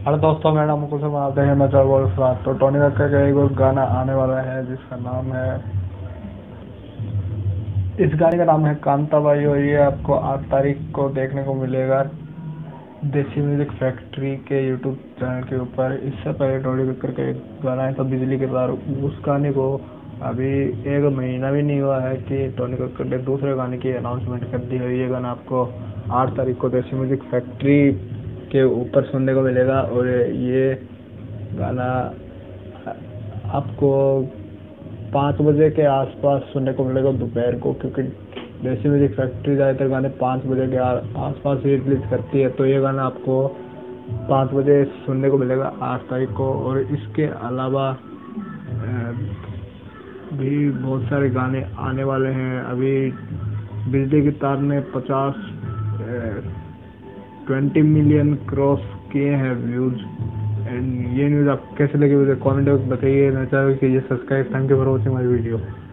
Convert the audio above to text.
Hello दोस्तों, मेरा नाम कुछ बनाते हैं मैं चल तो टोनी कक्कर का एक और गाना आने वाला है जिसका नाम है, इस गाने का नाम है कांता बाई, और ये आपको 8 तारीख को देखने को मिलेगा देसी म्यूजिक फैक्ट्री के यूट्यूब चैनल के ऊपर। इससे पहले टोनी कक्कर का एक गाना है था बिजली के तार, उस गाने को अभी 1 महीना भी नहीं हुआ है कि टोनी कक्कर ने दूसरे गाने की अनाउंसमेंट कर दी है। ये गाना आपको 8 तारीख को देसी म्यूजिक फैक्ट्री के ऊपर सुनने को मिलेगा, और ये गाना आपको 5 बजे के आसपास सुनने को मिलेगा दोपहर को, क्योंकि देसी म्यूजिक फैक्ट्री ज़्यादातर गाने 5 बजे के आसपास ही रिलीज करती है। तो ये गाना आपको 5 बजे सुनने को मिलेगा 8 तारीख को। और इसके अलावा भी बहुत सारे गाने आने वाले हैं। अभी बिजली की तार ने 20 मिलियन क्रॉस किए हैं व्यूज। एंड ये न्यूज़ आपको कैसे लगी मुझे कमेंट में बताइए। मैं चाहूँगा कि ये subscribe. Thank you for watching my video.